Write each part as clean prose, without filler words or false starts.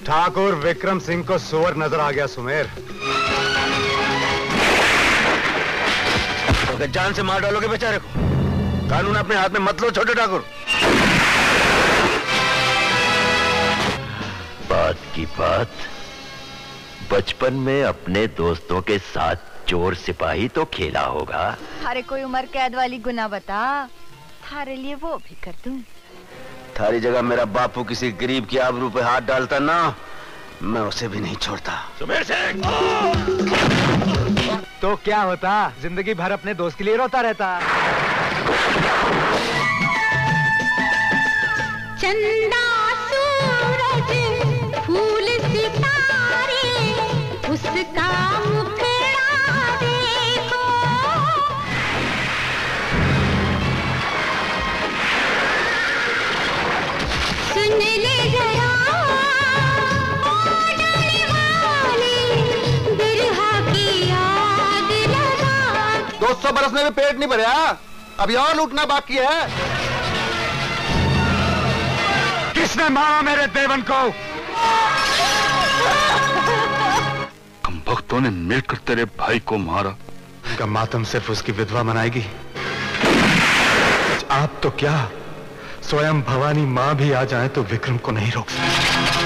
ठाकुर विक्रम सिंह को सुअर नजर आ गया सुमेर। तो जान से मार डालोगे बेचारे को? कानून अपने हाथ में मत लो छोटे ठाकुर। बात की बात, बचपन में अपने दोस्तों के साथ चोर सिपाही तो खेला होगा। थारे कोई उम्र कैद वाली गुनाह बता, थारे लिए वो भी कर दूं। थारी जगह मेरा बापू किसी गरीब की आबरू पे हाथ डालता ना, मैं उसे भी नहीं छोड़ता। सुमेर सिंह! तो क्या होता, जिंदगी भर अपने दोस्त के लिए रोता रहता। चंदा सूरज फूल सितारे, उसका मुखड़ा देखो। सुन ले जरा डाले वाले, बिरहा की याद लगा। 200 बरसने में पेट नहीं भरा, अभी और लूटना बाकी है। किसने मारा मेरे देवन को? हम भक्तों ने मिलकर तेरे भाई को मारा। उनका मातम सिर्फ उसकी विधवा मनाएगी। आप तो क्या, स्वयं भवानी मां भी आ जाए तो विक्रम को नहीं रोक सकती।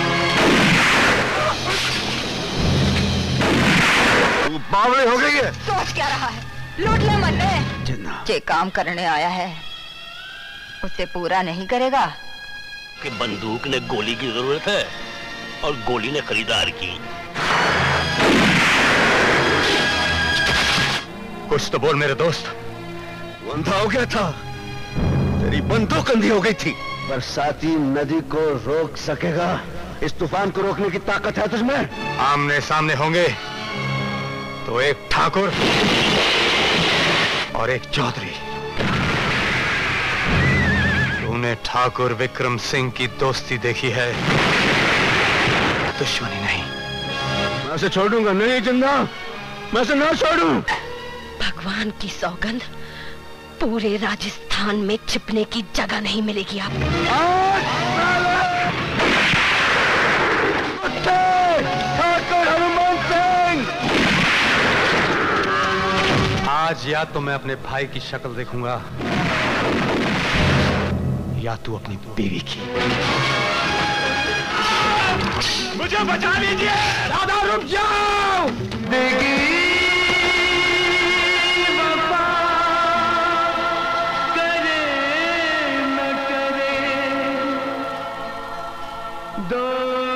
तू बावली हो गई है। सोच क्या रहा है? लूट ले मरने। जे काम करने आया है उसे पूरा नहीं करेगा। कि बंदूक ने गोली की जरूरत है और गोली ने खरीदार की। कुछ तो बोल मेरे दोस्त। वो अंधा हो गया था, तेरी बंदूक अंधी हो गई थी। बरसाती नदी को रोक सकेगा? इस तूफान को रोकने की ताकत है तुझमें? आमने सामने होंगे तो एक ठाकुर और एक चौधरी। तूने ठाकुर विक्रम सिंह की दोस्ती देखी है, दुश्मनी नहीं। मैं उसे छोड़ूंगा नहीं जिंदा, मैं उसे ना छोड़ूं। भगवान की सौगंध, पूरे राजस्थान में छिपने की जगह नहीं मिलेगी आपको। ठाकुर हनुमान सिंह! आज या तो मैं अपने भाई की शक्ल देखूंगा या तू अपनी बीवी की। मुझे बचा लीजिए! दादा रुक जाओ! देगी वफा करे न करे, दो